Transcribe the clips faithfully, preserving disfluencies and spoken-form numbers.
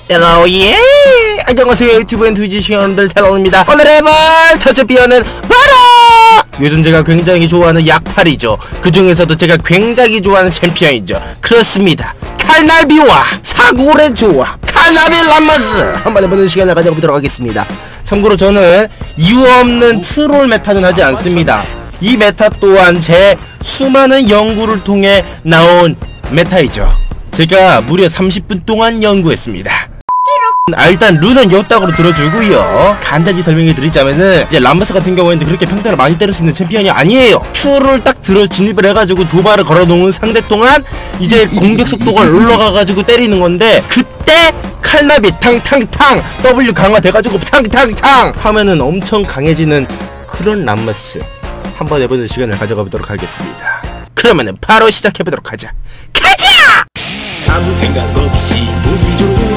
헬로 예 안녕하세요 유튜브 앤 트위치 시청자분들 텔러입니다. 오늘의 말 첫째 비어는 바로 요즘 제가 굉장히 좋아하는 약팔이죠. 그 중에서도 제가 굉장히 좋아하는 챔피언이죠. 그렇습니다. 칼날비와 사고의 조합 칼날비 람마스 한번 해보는 시간을 가져보도록 하겠습니다. 참고로 저는 이유 없는 트롤 메타는 하지 않습니다. 이 메타 또한 제 수많은 연구를 통해 나온 메타이죠. 제가 무려 삼십 분 동안 연구했습니다. 아, 일단 룬은 요따구로 들어주고요. 간단히 설명해 드리자면은 이제 람마스 같은 경우에는 그렇게 평타를 많이 때릴 수 있는 챔피언이 아니에요. Q를 딱 들어 진입을 해가지고 도발을 걸어놓은 상대 동안 이제 공격 속도가 올라가가지고 때리는 건데, 그때 칼날비 탕탕탕 W 강화돼가지고 탕탕탕 하면은 엄청 강해지는 그런 람마스 한번 해보는 시간을 가져가 보도록 하겠습니다. 그러면은 바로 시작해보도록 하자. 가자! 아무 생각 없이 무비 좋은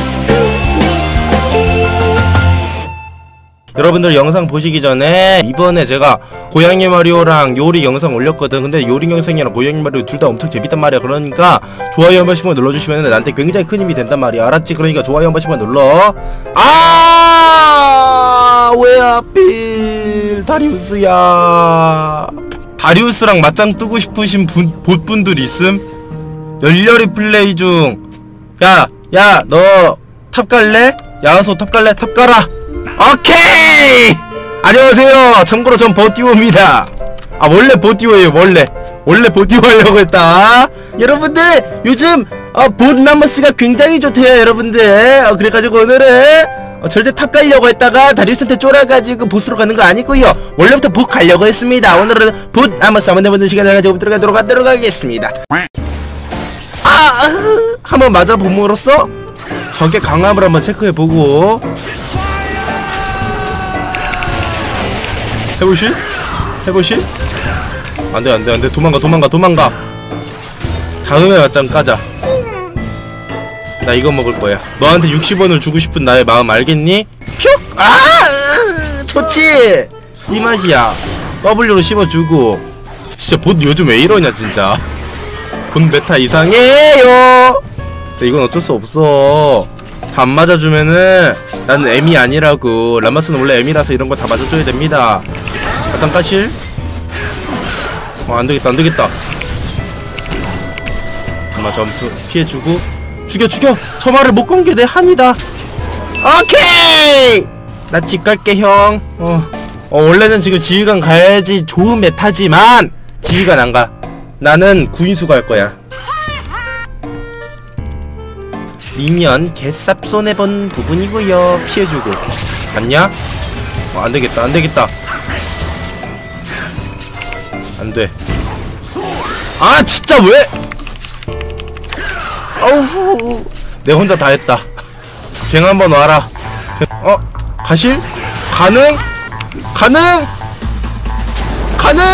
여러분들 영상 보시기 전에 이번에 제가 고양이 마리오랑 요리 영상 올렸거든. 근데 요리 영상이랑 고양이 마리오 둘 다 엄청 재밌단 말이야. 그러니까 좋아요 한 번씩만 눌러주시면 나한테 굉장히 큰 힘이 된단 말이야. 알았지? 그러니까 좋아요 한 번씩만 눌러. 아, 왜 하필 다리우스야. 다리우스랑 맞짱 뜨고 싶으신 분, 봇분들 있음? 열렬히 플레이 중. 야, 야, 너 탑 갈래? 야수 탑 갈래? 탑 가라. 오케이! 안녕하세요. 참고로 전 버티오입니다. 아, 원래 버티오예요. 원래 원래 버티오 하려고 했다. 여러분들 요즘 어, 봇 람마스가 굉장히 좋대요. 여러분들 어, 그래가지고 오늘은 어, 절대 탑 가려고 했다가 다리우스한테 쫄아가지고 보스로 가는 거 아니고요. 원래부터 봇 가려고 했습니다. 오늘은 봇 람마스 한번 해보는 시간을 가지고 들어가도록 하도록 하겠습니다. 아, 한번 맞아봄으로써 적의 강함을 한번 체크해보고 해보실? 해보실? 안돼 안돼 안돼. 도망가 도망가 도망가. 다음에 맞짱 까자. 나 이거 먹을 거야. 너한테 육십 원을 주고 싶은 나의 마음 알겠니? 퓨! 아! 좋지! 이 맛이야. W로 씹어주고. 진짜 봇 요즘 왜 이러냐 진짜. 본 메타 이상해요. 이건 어쩔 수 없어. 다 안 맞아주면은 나는 M이 아니라고. 람마스는 원래 M이라서 이런 거 다 맞아줘야 됩니다. 맞짱 까실? 어, 안되겠다 안되겠다. 엄마 점프 피해주고. 죽여 죽여! 처마를 못 건 게 내 한이다. 오케이! 나 집 갈게 형. 어, 어 원래는 지금 지휘관 가야지 좋은 메타지만 지휘관 안 가. 나는 구인수 갈 거야. 미니언 개쌉 손해본 부분이고요. 피해주고. 갔냐? 어, 안되겠다 안되겠다. 안돼. 아 진짜 왜? 어후, 내 혼자 다 했다. 갱 한번 와라. 어? 가실? 가능? 가능? 가능!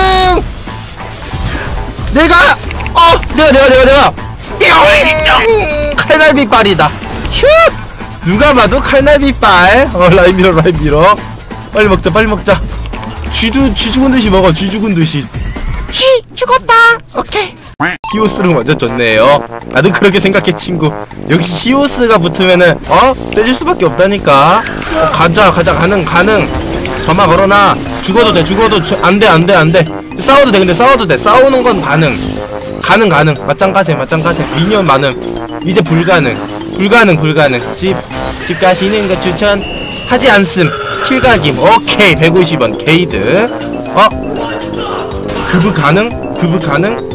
내가! 어! 내가 내가 내가 내가! 뿅! 칼날비빨이다. 휴! 누가 봐도 칼날비빨. 어, 라인 밀어 라인 밀어. 빨리 먹자 빨리 먹자. 쥐도 쥐 죽은 듯이 먹어. 쥐 죽은 듯이. 쥐 죽었다. 오케이. 히오스를 먼저 줬네요. 나도 그렇게 생각해 친구. 역시 히오스가 붙으면은 어? 세질 수밖에 없다니까. 어, 가자 가자. 가능 가능. 점화 걸어놔. 죽어도 돼 죽어도 주, 안돼 안돼 안돼. 싸워도 돼. 근데 싸워도 돼. 싸우는 건 가능. 가능 가능. 맞짱 가세 맞짱 가세. 미니언 많음. 이제 불가능 불가능 불가능. 집 집 가시는 거 추천하지 않음. 킬각임. 오케이. 백오십 원 게이드. 어? 그브 가능? 그브 가능?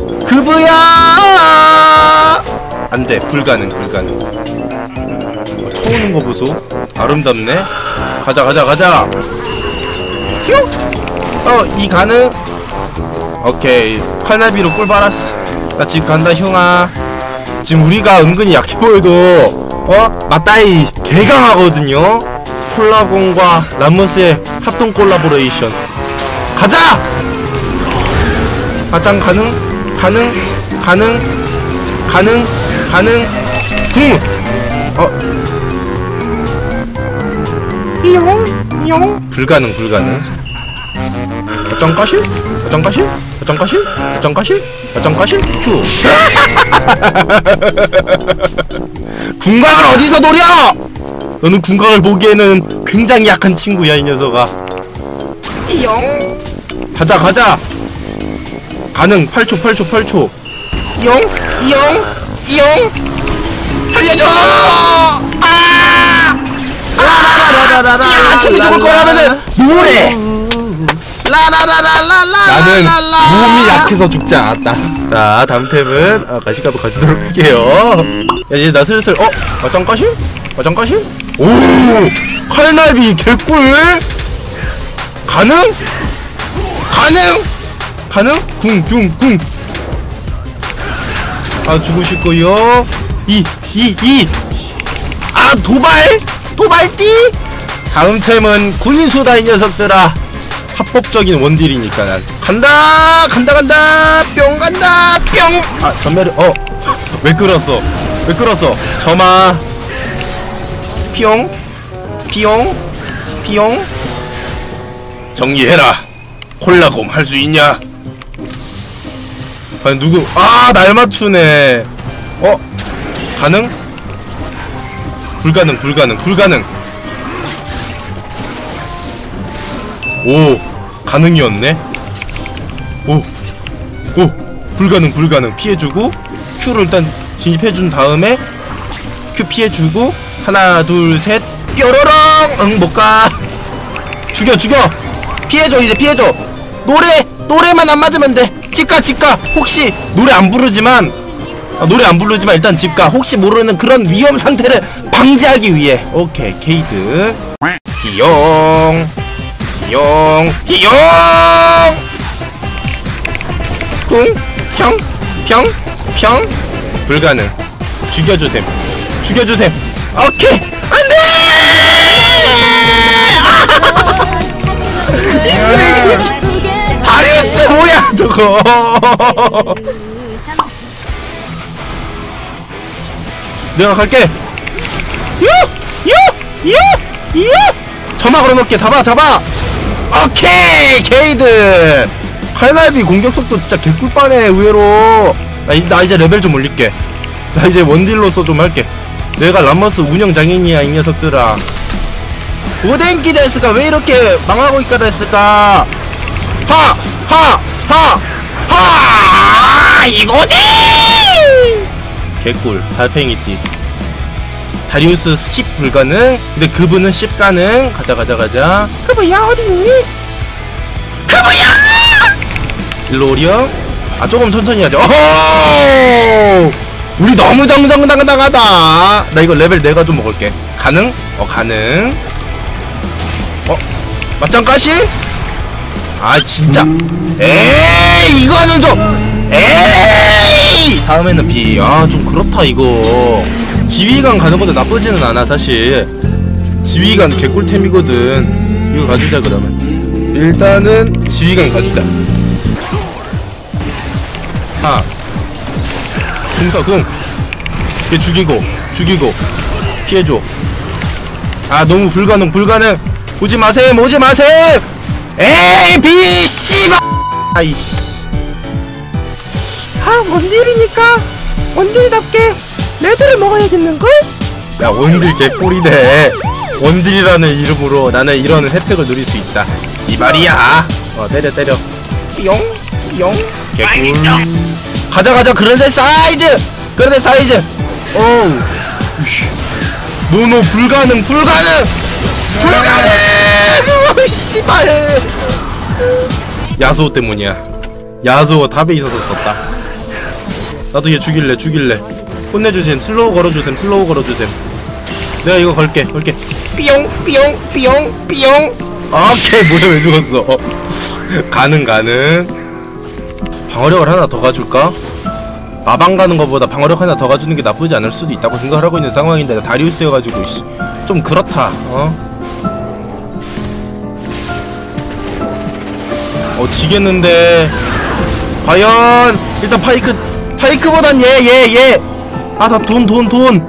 그브야! 안돼. 불가능 불가능. 어, 쳐오는 거 보소. 아름답네. 가자 가자 가자. 휴! 어, 이 가능? 오케이. 칼날비로 꿀 빨았어. 나 집 간다 형아. 지금 우리가 은근히 약해 보여도 어? 맞다이 개강하거든요. 콜라공과 람머스의 합동 콜라보레이션. 가자! 맞짱 가능? 가능? 가능? 가능? 가능? 붕! 어? 용? 용? 불가능 불가능. 맞짱 까실? 맞짱 까실? 맞짱 까실? 맞짱 까실? 맞짱 까실? 큐! 궁각을 어디서 노려! 너는 궁각을 보기에는 굉장히 약한 친구야, 이 녀석아. 영. 가자, 가자. 가능. 팔 초, 팔 초, 팔 초. 영, 영, 영. 살려줘! 아! 라라라라라. 야, 춤이 죽을 거라면은 노래. 라라라라라라. 나는 몸이 약해서 죽지 않았다. 자, 다음 템은 아, 가시가도 가시도록 할게요. 야, 이제 나 슬슬 어? 마짱가신? 마짱가신? 오! 칼날비 개꿀! 가능? 가능? 가능? 궁, 궁, 궁. 아, 죽으실거요. 이, 이, 이. 아, 도발! 도발띠! 다음 템은 군인수다, 이 녀석들아. 합법적인 원딜이니까 난 간다! 간다, 간다! 뿅 간다! 뿅! 아, 전멸이, 어. 왜 끌었어? 왜 끌었어? 점아. 피용? 피용? 피용? 정리해라. 콜라곰 할 수 있냐? 아니 누구? 아, 날 맞추네. 어? 가능? 불가능, 불가능, 불가능. 오, 가능이었네. 오, 오, 불가능, 불가능. 피해주고 Q를 일단 진입해준 다음에 Q 피해주고 하나, 둘, 셋. 뾰로롱. 응, 못가. 죽여, 죽여. 피해줘, 이제 피해줘. 노래, 노래만 안 맞으면 돼. 집가, 집가. 혹시 노래 안 부르지만 아, 노래 안 부르지만 일단 집가. 혹시 모르는 그런 위험 상태를 방지하기 위해. 오케이, 게이드. 기용, 기용, 기용. 궁, 평, 평, 평. 불가능. 죽여주셈, 죽여주셈. 오케이, 안돼. 이 쓰레기. 다리우스 뭐야 저거. 내가 갈게. 유! 유! 유! 유! 점화 걸어놓을게. 잡아, 잡아. 오케이, 게이드. 칼날비 공격속도 진짜 개꿀빠네, 의외로. 나, 나 이제 레벨 좀 올릴게. 나 이제 원딜로서 좀 할게. 내가 람머스 운영장인이야, 이 녀석들아. 오덴키 데스가 왜 이렇게 망하고 있까 됐을까? 하! 하! 하! 하! 이거지! 개꿀. 달팽이띠. 다리우스 십 불가능. 근데 그분은 십 가능. 가자, 가자, 가자. 그분야 어디있니? 그분야! 일로 오렴. 아, 조금 천천히 하자. 어허! 우리 너무 정정당당하다. 나 이거 레벨 내가 좀 먹을게. 가능? 어, 가능. 어? 맞짱가시? 아, 진짜. 에이, 이거는 좀. 에이! 다음에는 B. 아, 좀 그렇다, 이거. 지휘관 가는 것도 나쁘지는 않아, 사실. 지휘관 개꿀템이거든. 이거 가주자, 그러면. 일단은 지휘관 가주자. 하. 궁서궁. 얘 죽이고, 죽이고. 피해줘. 아, 너무 불가능, 불가능. 오지 마셈, 오지 마셈! 에이, 비, 씨발! 아이씨. 아, 원딜이니까 원딜답게 레드를 먹어야겠는걸? 야, 원딜 개꿀이네. 원딜이라는 이름으로 나는 이런 혜택을 누릴 수 있다, 이 말이야. 어, 때려, 때려. 뿅, 뿅. 개꿀. 가자, 가자. 그런데 사이즈! 그런데 사이즈! 어우. 노노, 불가능, 불가능! 불가능! 으이, 씨발! 야수호 때문이야. 야수호 탑에 있어서 졌다. 나도 얘 죽일래, 죽일래. 혼내주셈. 슬로우 걸어주셈, 슬로우 걸어주셈. 내가 이거 걸게, 걸게. 삐용, 삐용, 삐용, 삐용. 오케이, 뭐야, 왜 죽었어? 어. 가능, 가능. 방어력을 하나 더 가줄까? 마방 가는 것보다 방어력 하나 더 가주는 게 나쁘지 않을 수도 있다고 생각을 하고 있는 상황인데, 나 다리우스여가지고, 씨. 좀 그렇다, 어? 어, 지겠는데. 과연 일단 파이크, 파이크보단 얘, 얘, 얘. 아, 나 돈, 돈, 돈.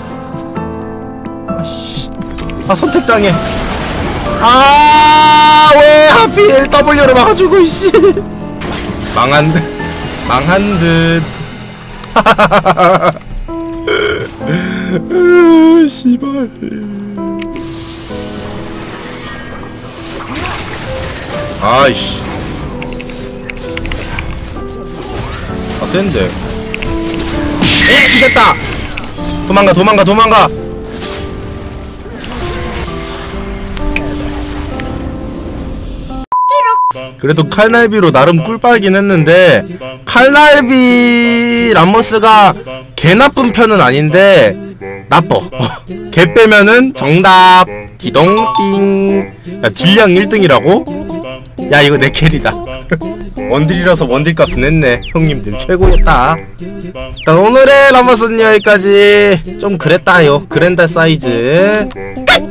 아씨. 아, 선택장애. 아, 왜 하필 W를 막아주고, 이씨. 망한 듯, 망한 듯. 으 씨발. 아이씨. 아 센데. 에 이겼다. 도망가 도망가 도망가. 그래도 칼날비로 나름 꿀빨긴 했는데 칼날비 람머스가 개 나쁜 편은 아닌데 나빠. 개 빼면은 정답 디동띵. 야 딜량 일 등이라고? 야 이거 내 캐리다. 원딜이라서 원딜 값은 했네. 형님들 최고였다. 일단 오늘의 람머스는 여기까지. 좀 그랬다요. 그랜다 사이즈.